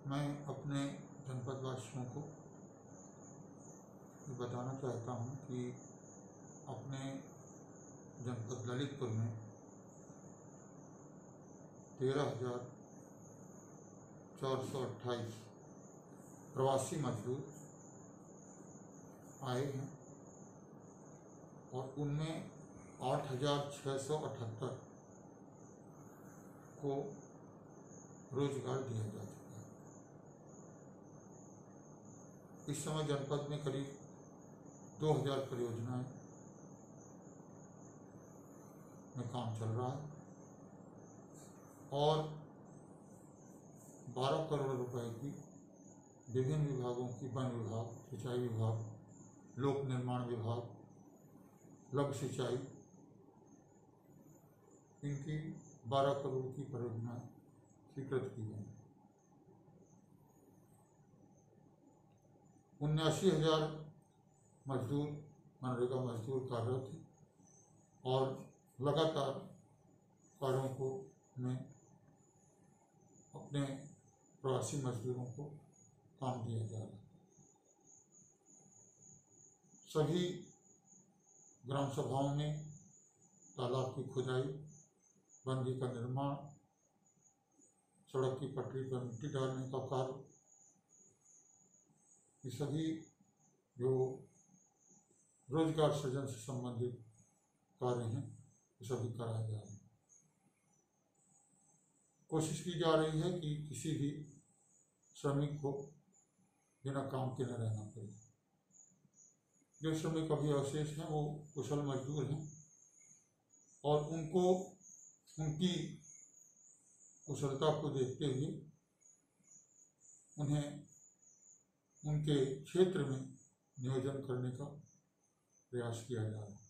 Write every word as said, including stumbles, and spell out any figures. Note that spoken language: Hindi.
मैं अपने जनपद वासियों को ये बताना चाहता हूँ कि अपने जनपद ललितपुर में तेरह हजार चार सौ अट्ठाईस प्रवासी मजदूर आए हैं और उनमें आठ हजार छः सौ अठहत्तर को रोजगार दिया जा चुका है। इस समय जनपद में करीब दो हजार परियोजनाएं में काम चल रहा है और बारह करोड़ रुपए की विभिन्न विभागों की वन विभाग, सिंचाई विभाग, लोक निर्माण विभाग, लघु सिंचाई, इनकी बारह करोड़ की परियोजनाएं स्वीकृत की गई। उन्यासी हजार मजदूर मनरेगा मजदूर कार्यरत थे और लगातार कार्यों को में अपने प्रवासी मजदूरों को काम दिया जा रहा है। सभी ग्राम सभाओं में तालाब की खुदाई, बंदी का निर्माण, सड़क की पटरी पर मिट्टी डालने का कार्य, ये सभी जो रोजगार सृजन से संबंधित कार्य हैं ये सभी कराए जा रहे हैं। कोशिश की जा रही है कि किसी भी श्रमिक को बिना काम के न रहना पड़े। जो श्रमिक अभी अवशेष हैं वो कुशल मजदूर हैं और उनको उनकी कुशलता को देखते हुए उन्हें उनके क्षेत्र में नियोजन करने का प्रयास किया जा रहा है।